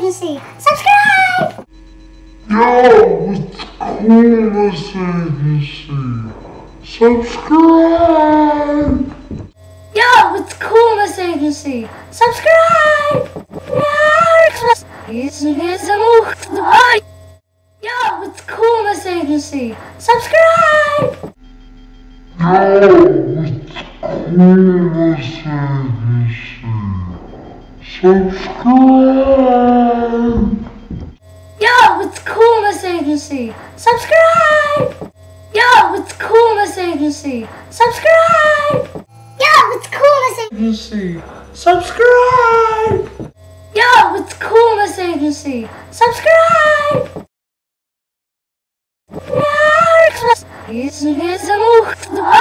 coolnessagency. Subscribe! Yo, it's coolnessagency. Subscribe! Yo, it's coolnessagency. Subscribe! Yo, it's coolnessagency. Subscribe! Yo, it's coolnessagency. Subscribe! Yo, it's coolnessagency. Subscribe! Yo, it's coolnessagency. Subscribe! Yo, it's coolnessagency. Subscribe! Yo, it's coolnessagency. Subscribe! Merry Christmas.